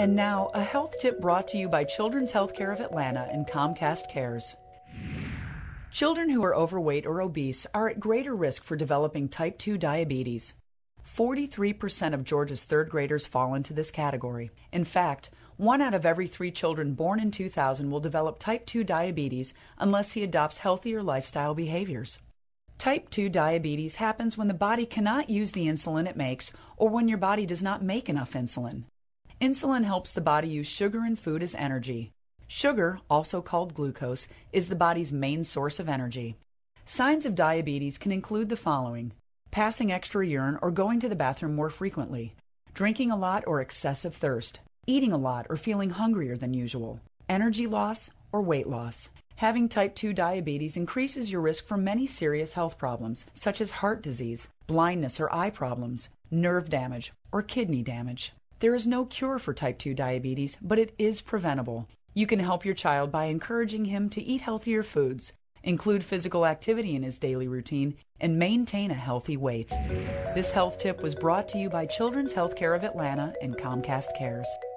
And now, a health tip brought to you by Children's Healthcare of Atlanta and Comcast Cares. Children who are overweight or obese are at greater risk for developing type 2 diabetes. 43% of Georgia's third graders fall into this category. In fact, 1 out of every 3 children born in 2000 will develop type 2 diabetes unless he adopts healthier lifestyle behaviors. Type 2 diabetes happens when the body cannot use the insulin it makes or when your body does not make enough insulin. Insulin helps the body use sugar in food as energy. Sugar, also called glucose, is the body's main source of energy. Signs of diabetes can include the following: passing extra urine or going to the bathroom more frequently, drinking a lot or excessive thirst, eating a lot or feeling hungrier than usual, energy loss or weight loss. Having type 2 diabetes increases your risk for many serious health problems, such as heart disease, blindness or eye problems, nerve damage, or kidney damage. There is no cure for type 2 diabetes, but it is preventable. You can help your child by encouraging him to eat healthier foods, include physical activity in his daily routine, and maintain a healthy weight. This health tip was brought to you by Children's Healthcare of Atlanta and Comcast Cares.